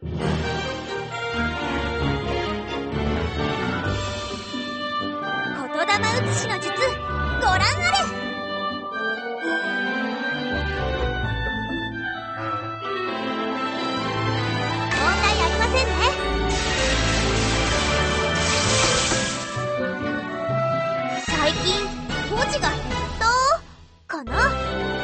霊写しの術、ご覧あれ。問題ありませんね。最近文字が減ったかな。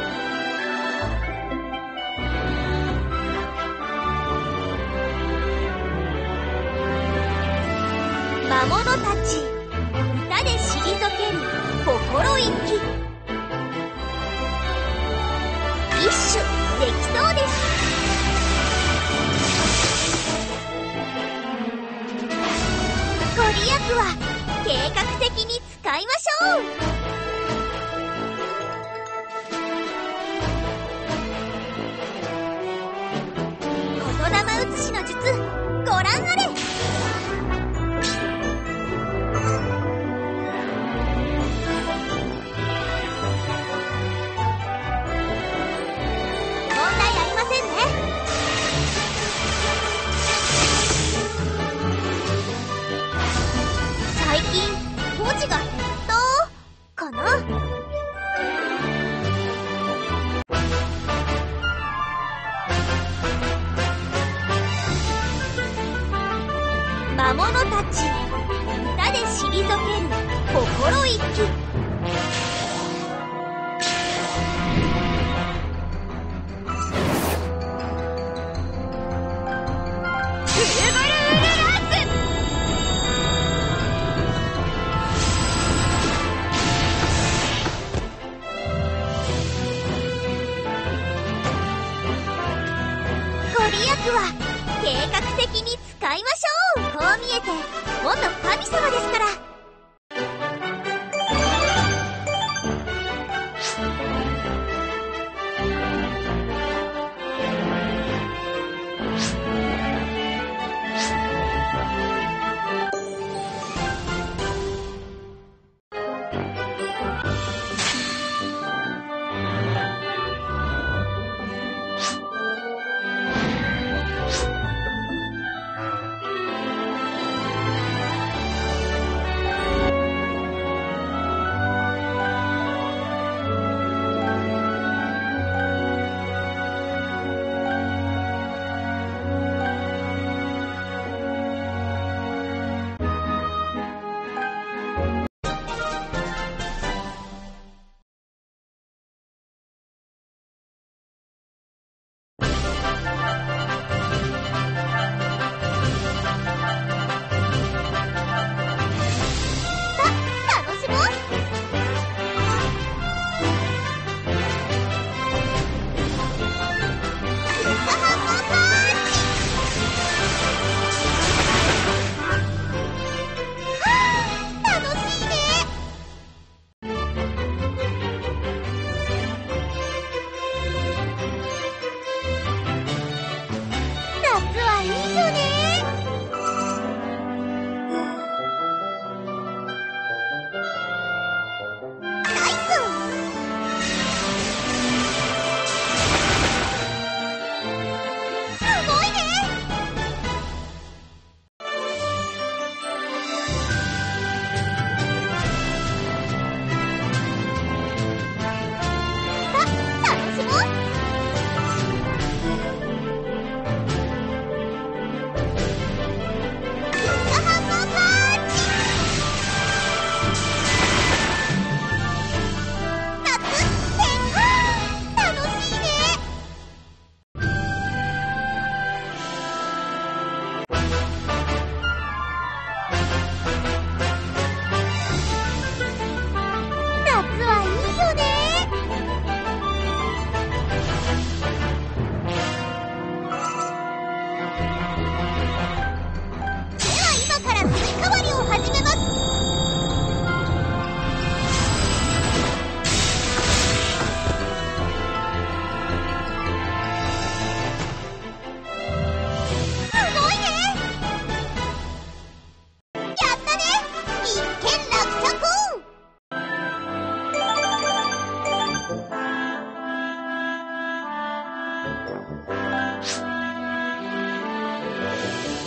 魔物たち、歌で退ける心意気。一種できそうです。ご利益は計画的に使いましょう。言霊写しの術、ご覧あれ。最近文字が減ったかな。魔物たち、歌で退ける心意気。ご利益は計画的に使いましょう。こう見えて元神様ですから。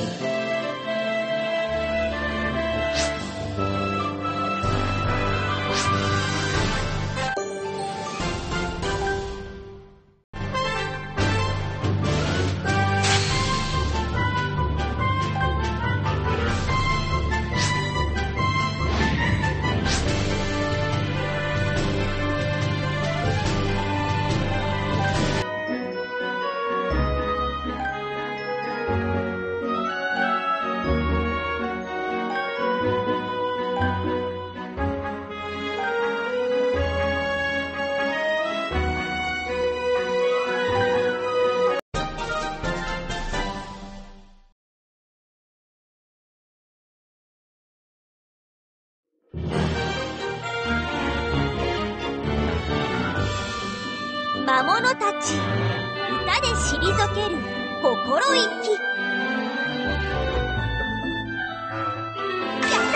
魔物たち、歌で退ける心意気。やった！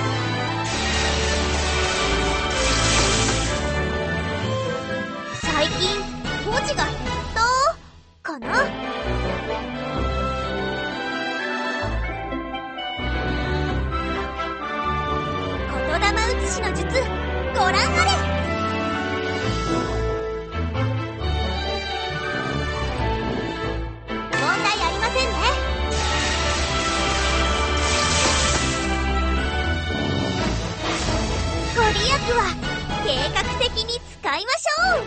最近文字が減ったかな。言霊写しの術、ご覧あれ。ご利益は計画的に使いましょ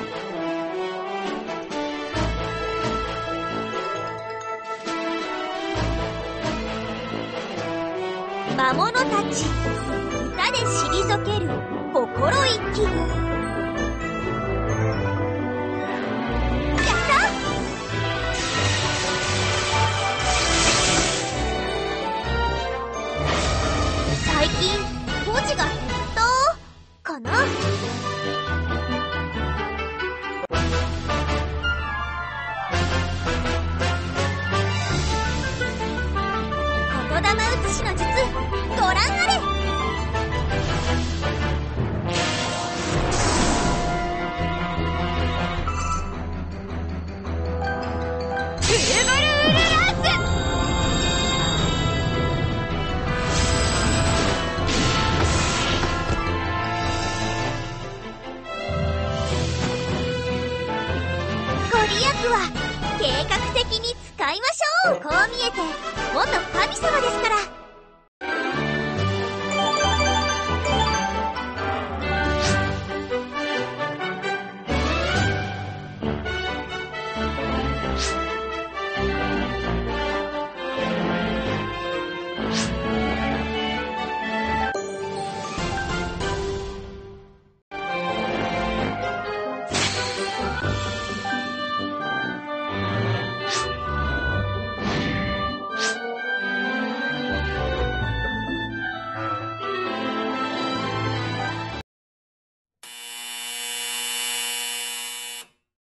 う。魔物たち、歌で退ける心意気。やった！最近文字が減ったかな。言霊写しの術、ご覧あれ。テーブルウルラース。ご利益は計画的に使いましょう。こう見えて元神様ですから。